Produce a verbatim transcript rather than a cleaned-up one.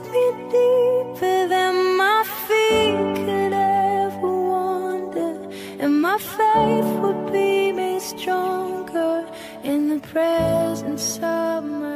me deeper than my feet could ever wander, and my faith would be made stronger in the presence of my